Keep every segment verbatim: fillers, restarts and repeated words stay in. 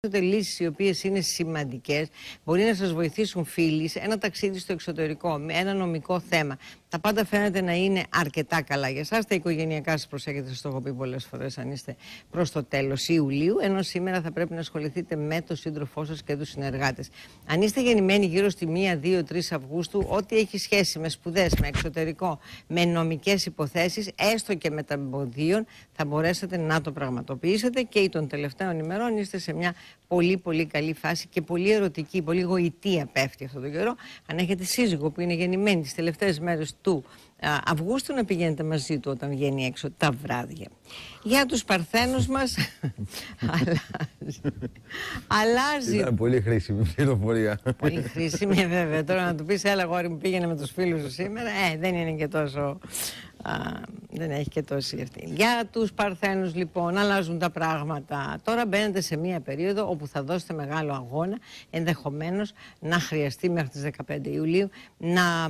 λύσεις οι οποίες είναι σημαντικές, μπορεί να σας βοηθήσουν φίλοι σε ένα ταξίδι στο εξωτερικό, με ένα νομικό θέμα. Τα πάντα φαίνεται να είναι αρκετά καλά για εσάς. Τα οικογενειακά σας προσέχετε, σας το έχω πει πολλές φορές, αν είστε προς το τέλος Ιουλίου. Ενώ σήμερα θα πρέπει να ασχοληθείτε με τον σύντροφό σας και τους συνεργάτες. Αν είστε γεννημένοι γύρω στη πρώτη, δύο, τρεις Αυγούστου, ό,τι έχει σχέση με σπουδές, με εξωτερικό, με νομικές υποθέσεις, έστω και μεταμποδίων, θα μπορέσετε να το πραγματοποιήσετε και ή των τελευταίων ημερών είστε σε μια πολύ πολύ καλή φάση και πολύ ερωτική, πολύ γοητεία πέφτει αυτό το καιρό. Αν έχετε σύζυγο που είναι γεννημένη τις τελευταίες μέρες του α, Αυγούστου, να πηγαίνετε μαζί του όταν βγαίνει έξω τα βράδια. Για τους Παρθένους μας αλλάζει. αλλάζει. Ήταν πολύ χρήσιμη πληροφορία. Πολύ χρήσιμη, βέβαια. Τώρα να του πεις, έλα γόρι μου, πήγαινε με τους φίλους σου σήμερα, ε, δεν είναι και τόσο... Α, δεν έχει και τόση ευθύνη. Για τους Παρθένους λοιπόν αλλάζουν τα πράγματα. Τώρα μπαίνετε σε μία περίοδο όπου θα δώσετε μεγάλο αγώνα, ενδεχομένως να χρειαστεί μέχρι τις δεκαπέντε Ιουλίου να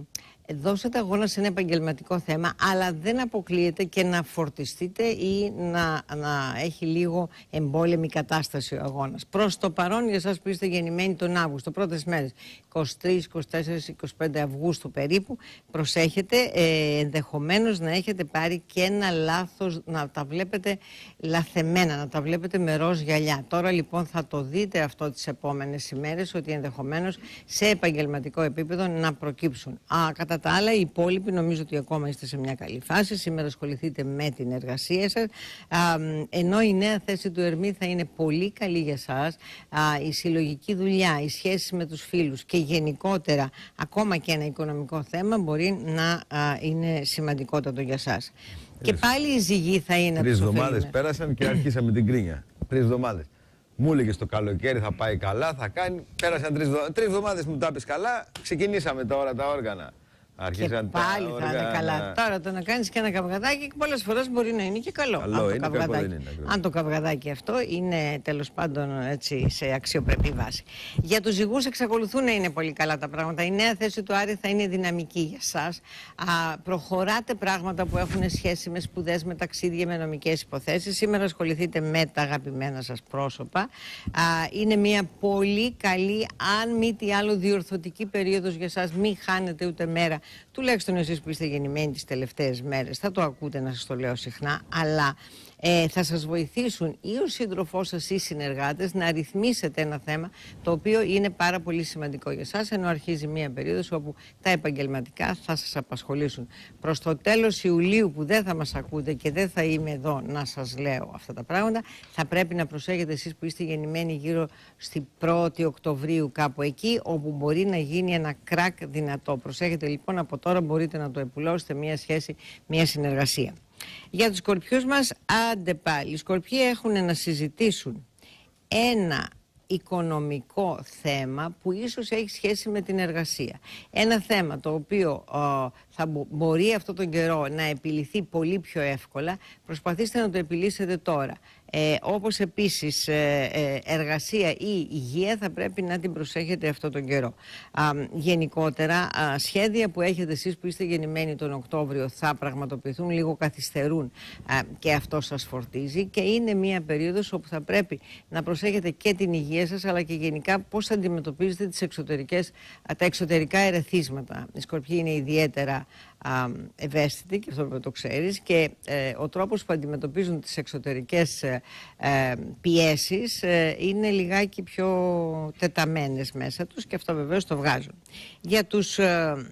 δώσετε αγώνα σε ένα επαγγελματικό θέμα, αλλά δεν αποκλείεται και να φορτιστείτε ή να, να έχει λίγο εμπόλεμη κατάσταση ο αγώνας. Προς το παρόν, για εσάς που είστε γεννημένοι τον Αύγουστο, πρώτες μέρες, είκοσι τρεις, είκοσι τέσσερις, είκοσι πέντε Αυγούστου περίπου, προσέχετε, ε, ενδεχομένως να έχετε πάρει και ένα λάθος, να τα βλέπετε λαθεμένα, να τα βλέπετε με ροζ γυαλιά. Τώρα λοιπόν θα το δείτε αυτό τις επόμενες ημέρες, ότι ενδεχομένως σε επαγγελματικό επίπεδο να προκύψουν. Α, κατά τα άλλα, οι υπόλοιποι νομίζω ότι ακόμα είστε σε μια καλή φάση. Σήμερα ασχοληθείτε με την εργασία σας. Α, ενώ η νέα θέση του Ερμή θα είναι πολύ καλή για σας. Α, η συλλογική δουλειά, οι σχέσεις με τους φίλους και γενικότερα ακόμα και ένα οικονομικό θέμα μπορεί να α, είναι σημαντικότατο για σας. Και πάλι η ζυγή θα είναι... Τρεις εβδομάδες πέρασαν και αρχίσαμε την κρίνια. Τρεις εβδομάδες. Μου έλεγε το καλοκαίρι θα πάει καλά, θα κάνει. Πέρασαν τρεις εβδομάδες. Τρεις εβδομάδες μου τα πεις καλά, ξεκινήσαμε τώρα τα όργανα. Άρχισαν και πάλι τα θα είναι όργανα. Καλά. Τώρα το να κάνεις και ένα καυγαδάκι πολλές φορές μπορεί να είναι και καλό. Καλό αν, το είναι, καυγαδάκι, είναι, αν το καυγαδάκι αυτό είναι τέλος πάντων έτσι, σε αξιοπρεπή βάση. Για τους ζυγούς εξακολουθούν να είναι πολύ καλά τα πράγματα. Η νέα θέση του Άρη θα είναι δυναμική για σας. Α, προχωράτε πράγματα που έχουν σχέση με σπουδές, με ταξίδια, με νομικές υποθέσεις. Σήμερα ασχοληθείτε με τα αγαπημένα σας πρόσωπα. Α, είναι μια πολύ καλή, αν μη τι άλλο, διορθωτική περίοδος για σας. Μην χάνετε ούτε μέρα. Τουλάχιστον εσείς που είστε γεννημένοι τις τελευταίες μέρες, θα το ακούτε να σας το λέω συχνά, αλλά ε, θα σας βοηθήσουν ή ο σύντροφός σας ή οι συνεργάτες να ρυθμίσετε ένα θέμα το οποίο είναι πάρα πολύ σημαντικό για σας, ενώ αρχίζει μία περίοδος όπου τα επαγγελματικά θα σας απασχολήσουν. Προς το τέλος Ιουλίου που δεν θα μας ακούτε και δεν θα είμαι εδώ να σας λέω αυτά τα πράγματα, θα πρέπει να προσέχετε εσείς που είστε γεννημένοι γύρω στην πρώτη Οκτωβρίου κάπου εκεί, όπου μπορεί να γίνει ένα κρακ δυνατό. Προσέχετε λοιπόν, από τώρα μπορείτε να το επουλώσετε μία σχέση, μία συνεργασία. Για τους Σκορπιούς μας, άντε πάλι. Οι Σκορπιοί έχουν να συζητήσουν ένα οικονομικό θέμα που ίσως έχει σχέση με την εργασία. Ένα θέμα το οποίο ε, θα μπορεί αυτόν τον καιρό να επιληθεί πολύ πιο εύκολα. Προσπαθήστε να το επιλύσετε τώρα. Ε, όπως επίσης ε, ε, εργασία ή υγεία θα πρέπει να την προσέχετε αυτόν τον καιρό. Α, γενικότερα, α, σχέδια που έχετε εσείς που είστε γεννημένοι τον Οκτώβριο θα πραγματοποιηθούν, λίγο καθυστερούν α, και αυτό σας φορτίζει και είναι μια περίοδος όπου θα πρέπει να προσέχετε και την υγεία σας, αλλά και γενικά πώς θα αντιμετωπίζετε τις εξωτερικές, τα εξωτερικά ερεθίσματα. Οι Σκορπιοί είναι ιδιαίτερα α, ευαίσθητοι και αυτό το ξέρεις και ε, ο τρόπος που αντιμετωπίζουν τις εξωτερικές ε, ε, πιέσεις ε, είναι λιγάκι πιο τεταμένες μέσα τους και αυτό βεβαίως το βγάζουν. Για τους ε,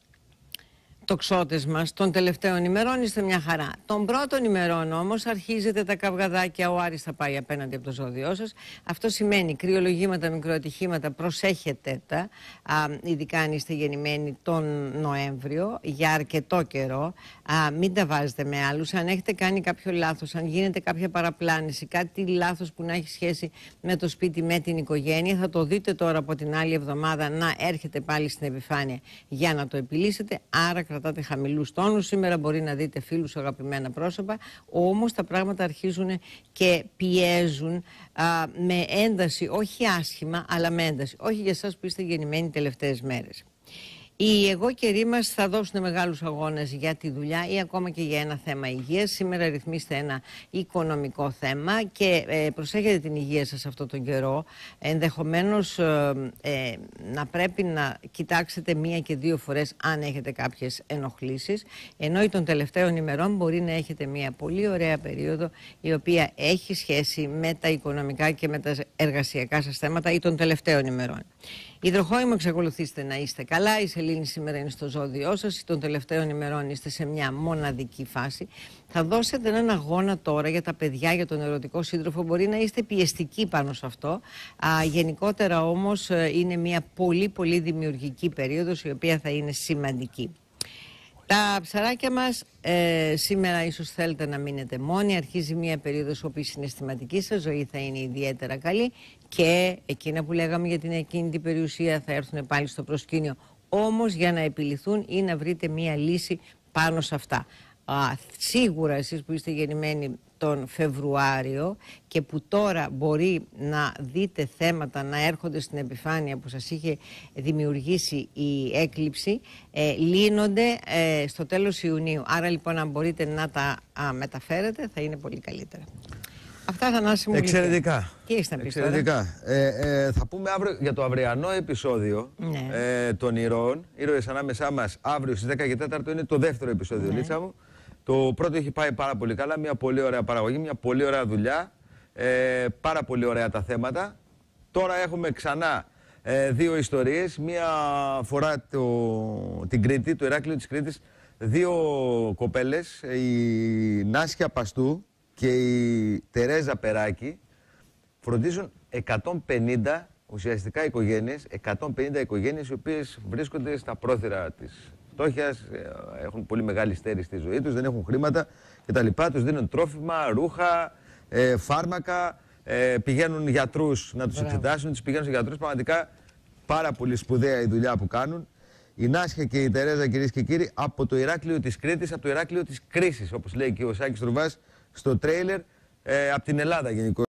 τοξότες μας των τελευταίων ημερών είστε μια χαρά. Των πρώτων ημερών όμως αρχίζετε τα καυγαδάκια, ο Άρης θα πάει απέναντι από το ζώδιό σας. Αυτό σημαίνει κρυολογήματα, μικροατυχήματα, προσέχετε τα, α, ειδικά αν είστε γεννημένοι τον Νοέμβριο, για αρκετό καιρό. Α, μην τα βάζετε με άλλους. Αν έχετε κάνει κάποιο λάθος, αν γίνεται κάποια παραπλάνηση, κάτι λάθος που να έχει σχέση με το σπίτι, με την οικογένεια, θα το δείτε τώρα από την άλλη εβδομάδα να έρχεται πάλι στην επιφάνεια για να το επιλύσετε. Άρα κρατάτε χαμηλούς τόνους. Σήμερα μπορεί να δείτε φίλους, αγαπημένα πρόσωπα, όμως τα πράγματα αρχίζουν και πιέζουν α, με ένταση, όχι άσχημα, αλλά με ένταση. Όχι για εσάς που είστε γεννημένοι τελευταίες μέρες. Οι εγώ καιροί μας θα δώσουν μεγάλους αγώνες για τη δουλειά ή ακόμα και για ένα θέμα υγείας. Σήμερα ρυθμίστε ένα οικονομικό θέμα και ε, προσέχετε την υγεία σας αυτόν τον καιρό. Ενδεχομένως ε, ε, να πρέπει να κοιτάξετε μία και δύο φορές αν έχετε κάποιες ενοχλήσεις. Ενώ των τελευταίων ημερών μπορεί να έχετε μία πολύ ωραία περίοδο η οποία έχει σχέση με τα οικονομικά και με τα εργασιακά σας θέματα ή των τελευταίων ημερών. Υδροχόημο, εξακολουθήστε να είστε καλά. Η σελήνη σήμερα είναι στο ζώδιό σας. Των τελευταίων ημερών είστε σε μια μοναδική φάση. Θα δώσετε έναν αγώνα τώρα για τα παιδιά, για τον ερωτικό σύντροφο. Μπορεί να είστε πιεστικοί πάνω σε αυτό. Α, γενικότερα όμως είναι μια πολύ πολύ δημιουργική περίοδος η οποία θα είναι σημαντική. Τα ψαράκια μας ε, σήμερα ίσως θέλετε να μείνετε μόνοι. Αρχίζει μια περίοδος όπου η συναισθηματική σας ζωή θα είναι ιδιαίτερα καλή και εκείνα που λέγαμε για την ακίνητη περιουσία θα έρθουν πάλι στο προσκήνιο. Όμως για να επιληθούν ή να βρείτε μια λύση πάνω σε αυτά. Α, σίγουρα εσείς που είστε γεννημένοι τον Φεβρουάριο και που τώρα μπορεί να δείτε θέματα να έρχονται στην επιφάνεια που σας είχε δημιουργήσει η έκλειψη, ε, λύνονται ε, στο τέλος Ιουνίου. Άρα λοιπόν αν μπορείτε να τα α, μεταφέρετε θα είναι πολύ καλύτερα. Αυτά, Θανάση μου. Εξαιρετικά. Τι έχεις να πεις Εξαιρετικά. Ε, ε, θα πούμε αύριο για το αυριανό επεισόδιο ναι. ε, των ηρώων. Ήρωες ανάμεσά μας αύριο στις δέκα και τέσσερα είναι το δεύτερο επεισόδιο, ναι. Λίτσα μου. Το πρώτο έχει πάει πάρα πολύ καλά, μια πολύ ωραία παραγωγή, μια πολύ ωραία δουλειά, ε, πάρα πολύ ωραία τα θέματα. Τώρα έχουμε ξανά ε, δύο ιστορίες, μία αφορά το, την Κρήτη, το Ηράκλειο της Κρήτης, δύο κοπέλες, η Νάσια Παστού και η Τερέζα Περάκη, φροντίζουν εκατόν πενήντα ουσιαστικά οικογένειες, εκατόν πενήντα οικογένειες οι οποίες βρίσκονται στα πρόθυρα της φτώχειας, έχουν πολύ μεγάλη στέρηση στη ζωή τους, δεν έχουν χρήματα κτλ. Τους δίνουν τρόφιμα, ρούχα, ε, φάρμακα, ε, πηγαίνουν γιατρούς να τους εξετάσουν, τους πηγαίνουν σε γιατρούς. Πραγματικά πάρα πολύ σπουδαία η δουλειά που κάνουν. Η Νάσια και η Τερέζα, κυρίες και κύριοι, από το Ηράκλειο της Κρήτης, από το Ηράκλειο της κρίσης, όπως λέει και ο Σάκης Τρουβάς στο τρέιλερ, ε, από την Ελλάδα γενικώς.